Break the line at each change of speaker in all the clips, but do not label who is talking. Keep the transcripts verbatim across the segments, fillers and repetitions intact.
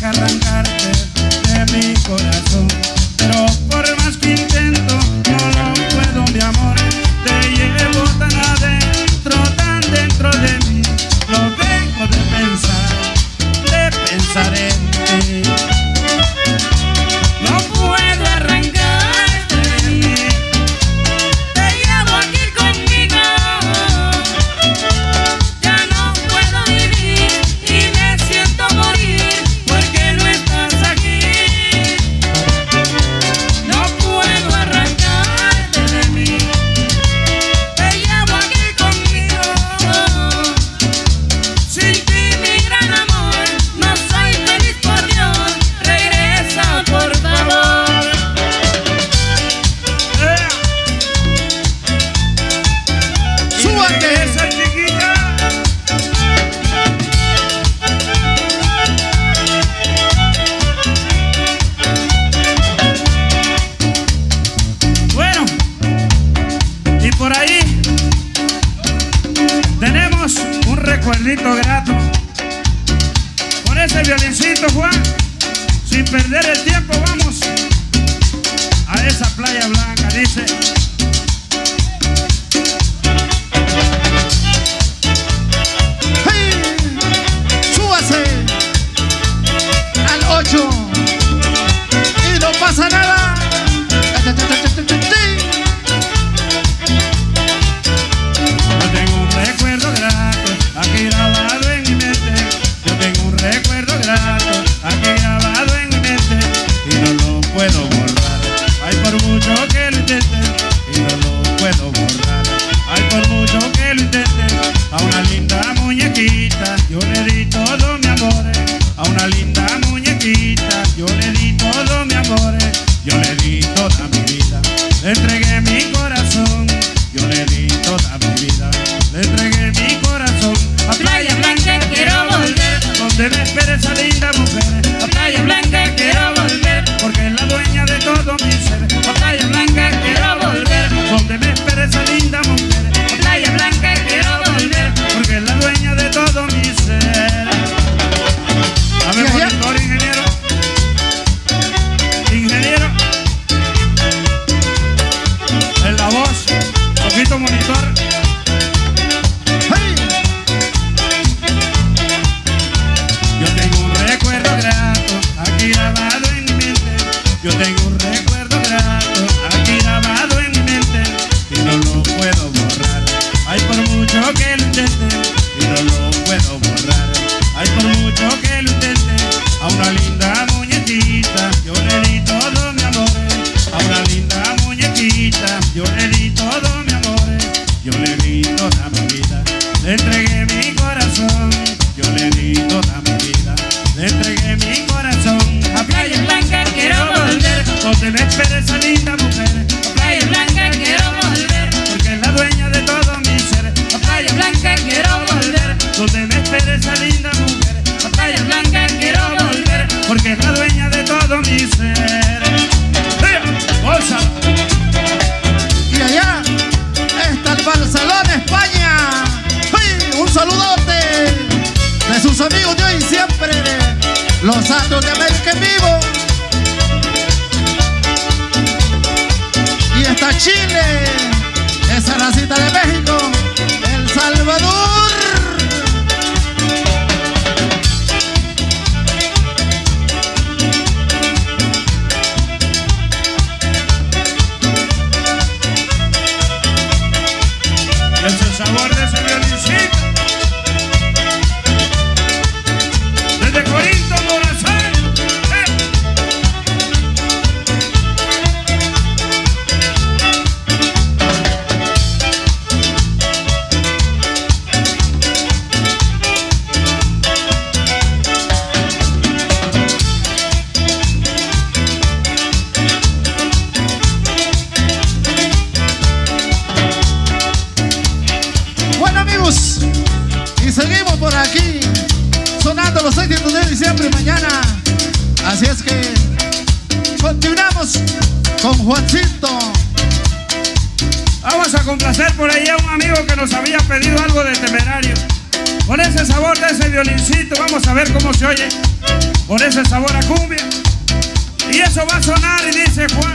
que arrancarte de mi corazón, pero por más que intento no lo puedo, mi amor. Te llevo tan adentro, tan dentro de mí. No dejo de pensar, de pensar en ti. No puedo arrancarte de mí. Te llevo aquí conmigo. Ya no puedo vivir y me siento morir porque no estás aquí. No puedo arrancarte de mí. Te llevo aquí conmigo. Sin ti, mi gran amor, no soy feliz, por Dios. Regresa, por favor. ¡Eh!
¡Súbate!
¡Esa chiquita! Bueno, y por ahí tenemos un recuerdito grato con ese violincito, Juan. Sin perder el tiempo vamos a esa playa blanca, dice.
¡Hey! ¡Súbase! Al ocho y no pasa nada.
Yo tengo un recuerdo grato aquí grabado en mi mente. Yo tengo un recuerdo grato aquí grabado en mi mente y no lo puedo borrar. Ay, por mucho que lo intente y no lo puedo borrar. Ay, por mucho que lo intente. A una linda muñequita yo le di todo mi amor. A una linda muñequita yo le di todo mi amor. Yo le di toda mi vida, le entregué mi corazón. Yo le di toda mi vida, le entregué mi corazón. A Playa Blanca quiero volver, donde me espere esa linda mujer. A Playa Blanca quiero volver, porque es la dueña de todo mi ser. A Playa Blanca quiero volver, donde me espere esa linda mujer. A Playa Blanca quiero volver, porque es la dueña de todo mi ser. A ver, monitor, ingeniero. Ingeniero. En la voz, poquito monitor.
¡Hey!
Yo tengo un recuerdo grato aquí grabado en mi mente. Yo tengo un recuerdo grato aquí grabado en mi mente y no lo puedo borrar. Ay, por mucho que lo intente y no lo puedo borrar. Ay, por mucho que lo intente. A una linda muñequita yo le di todo mi amor. A una linda muñequita yo le di todo mi amor. Yo le di toda mi vida, le entregué mi corazón. Yo le di toda mi vida, le entregué mi corazón. A Playa Blanca quiero volver, donde me espere esa linda mujer. A Playa Blanca quiero volver, porque es la dueña de todo mi ser. A Playa Blanca quiero volver, donde me espere esa linda mujer. A Playa Blanca quiero volver, porque es la dueña de todo mi ser. ¡Ría! ¡Bolsa!
Y allá está el Barcelona, España. ¡Hey! Un saludote de sus amigos de hoy y siempre, los Santos de América en vivo. Y está Chile, esa racita de México, El Salvador.
Ese sabor de ese violincito. Desde Corinto, Morazán. ¡Eh!
Bueno, amigos, y seguimos por aquí sonando los éxitos de diciembre y mañana. Así es que continuamos con Juancito.
Vamos a complacer por ahí a un amigo que nos había pedido algo de Temerario. Con ese sabor de ese violincito, vamos a ver cómo se oye. Con ese sabor a cumbia. Y eso va a sonar y dice Juan.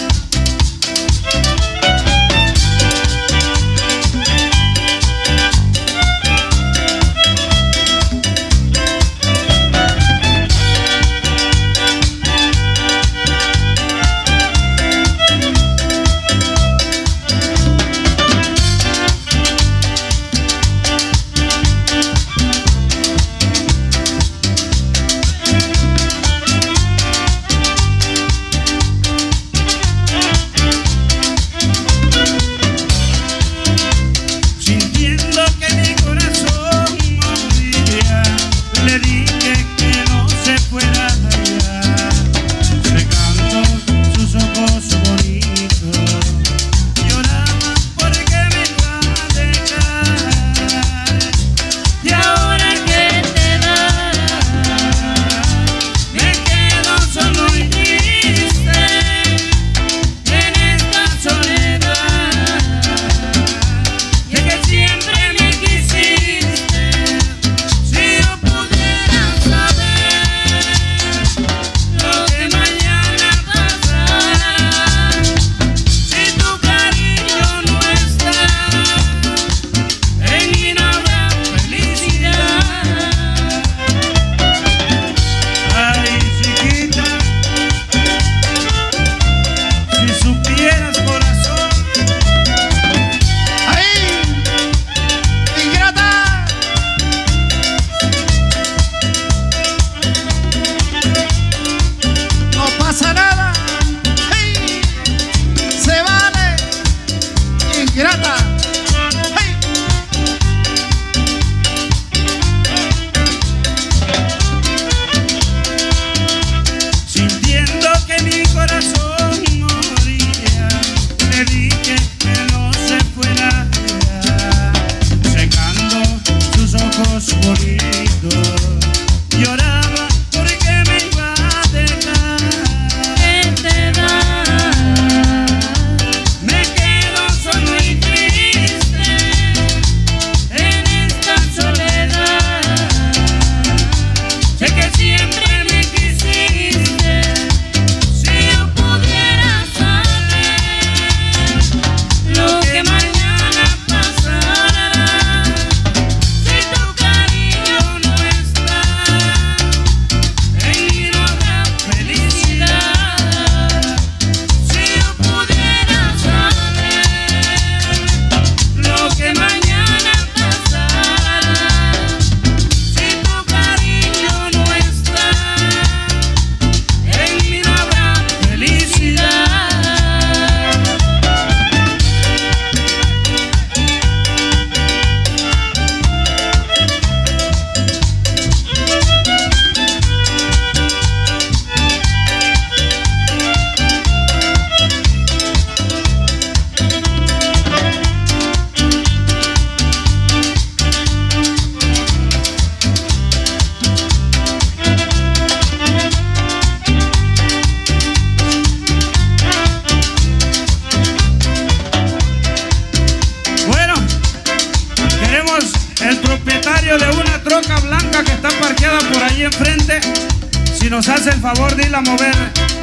De una troca blanca que está parqueada por ahí enfrente, si nos hace el favor de irla a mover.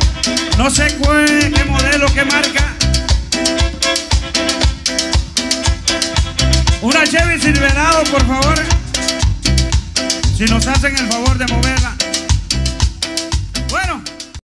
No sé cuál, qué modelo, qué marca. Una Chevy Silverado, por favor, si nos hacen el favor de moverla.